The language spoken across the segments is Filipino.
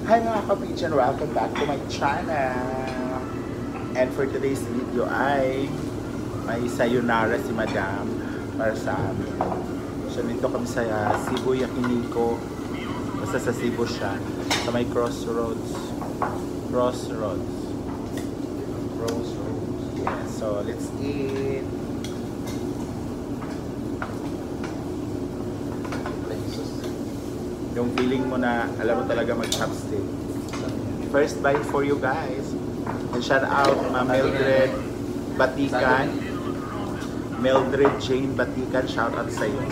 Hi mga kapijan! Welcome back to my channel! And for today's video ay may sayonara si Madam para sa amin. So nito kami sa Cebu Yakiniku. Basta sa Cebu siya. Sa may crossroads. Yeah, so let's eat! Yung feeling mo na alam mo talaga mag-chopstick. First bite for you guys. And shout out Mildred Batikan. Mildred Jane Batikan, shout out sa iyo.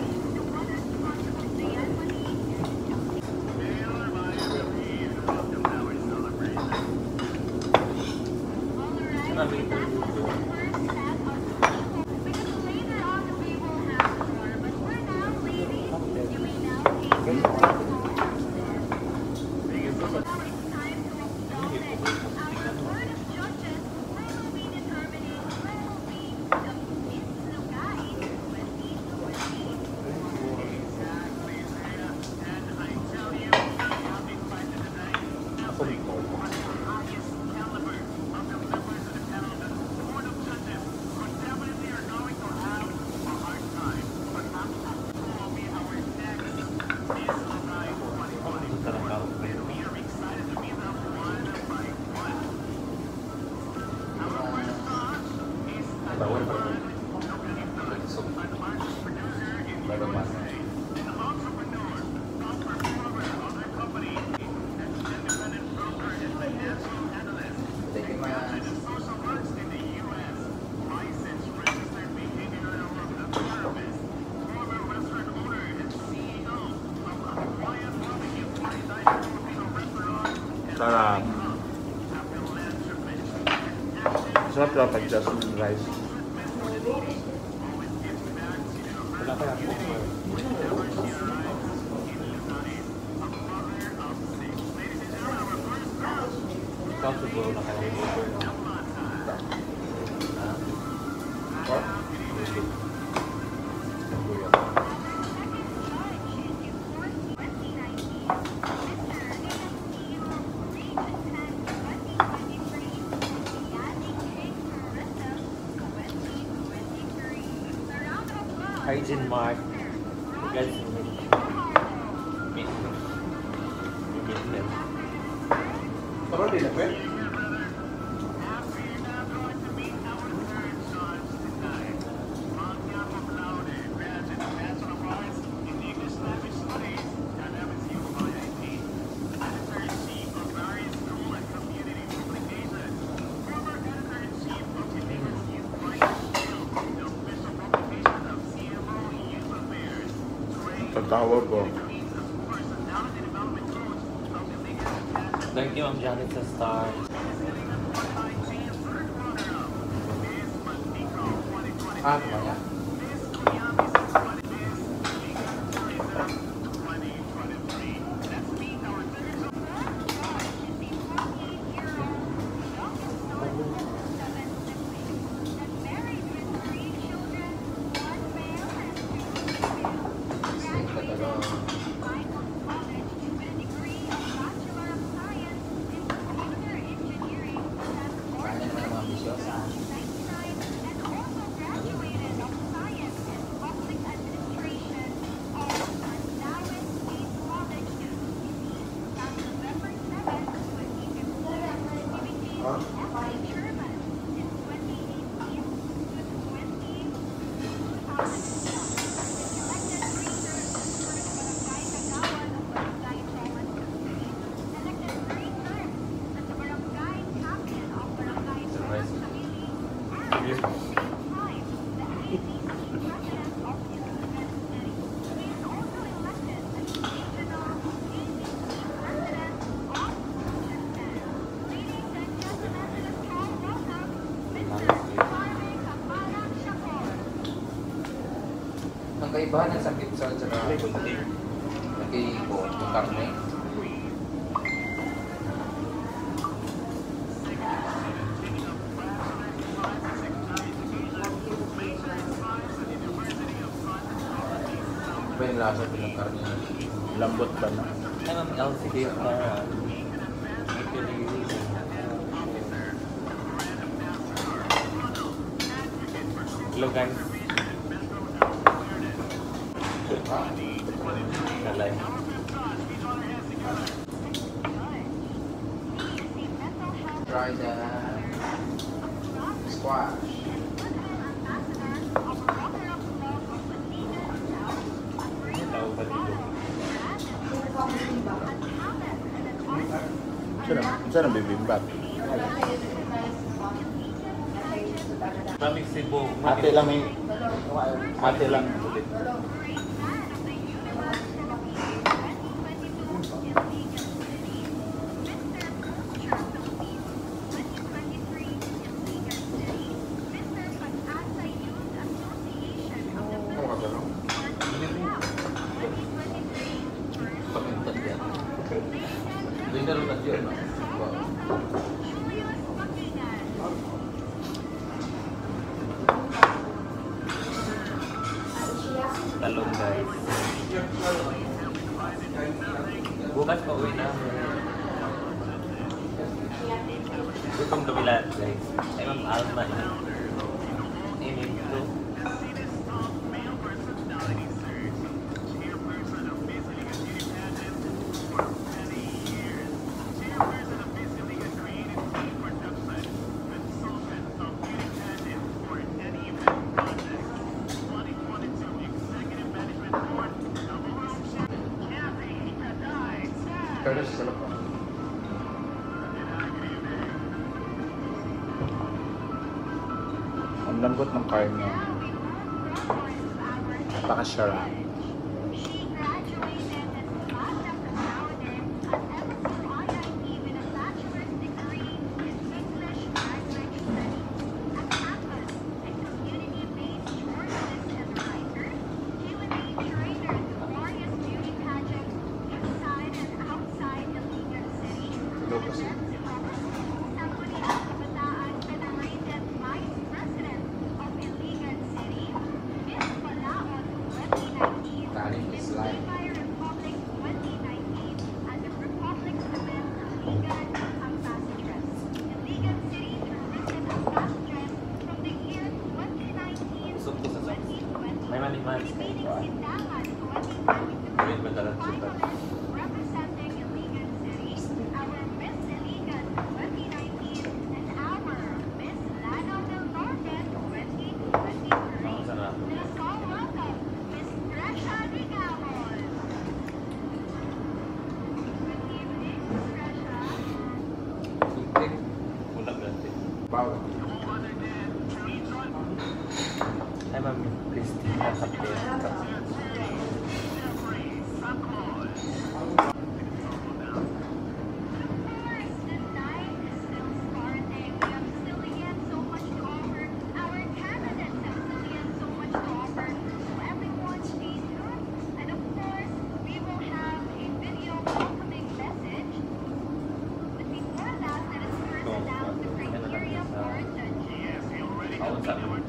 Sarap. Sarap lang pag jasmine rice. Wala kaya po. Ikaw siguro na kaya po. Hygiene mark. Guys, Parang din na po. Tawag ko. Thank you, Ma'am Janet sa stars. Kumaya. Ang kaibahan ng sakit sa nag-iikot ng karne. Iba yung lasa ng karne. Lambot ba na? Ay, Ma'am LCD para hello guys. Kalay. Try the squash. Tao ba dito? Saan ang bibimbap? Maraming Cebu. Ate lang may... Ate lang. Ano ka gano'n? Pamintan yan. Dinaro na yun, no? Talong guys. Bukas pa uwi na. Gutom kami lahat guys. Ay Ma'am Alma. Init to. Pero sa salap. Ang lambot ng karne. Napaka-sarap. Locos. Kanin is life. Usok ko sa sok. May maniman. Gawin ba dalat super? Ang sarap. Tubig. Ulam natin. Bawal. Ay Ma'am Christina Capeta. Awan sa amin.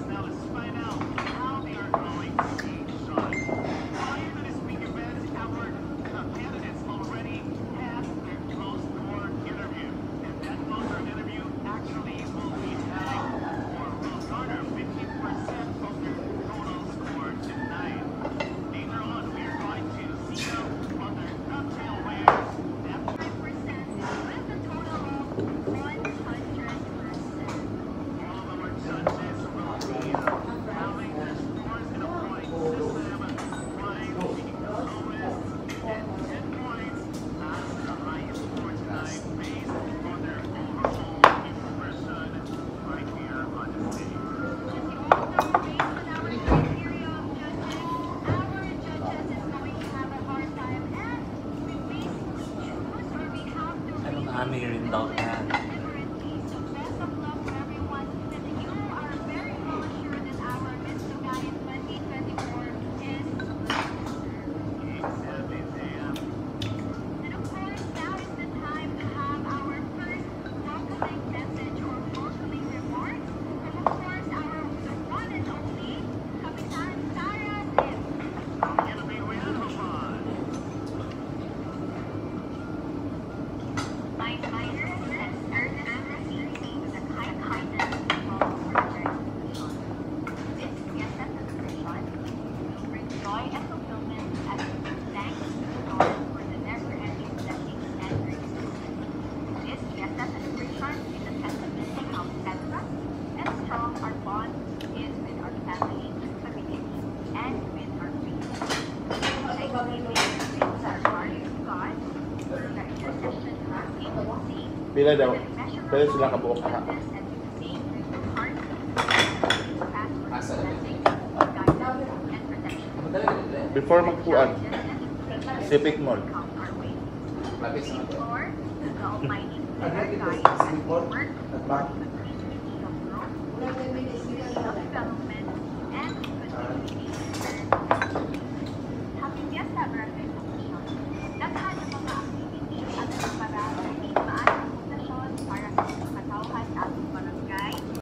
Anong aming rin daw yan? Pila daw? Pila sila kabuok ha? Asa na din. Madali na din. Before magpuan, Pacific Mall. Labis na ito. At back.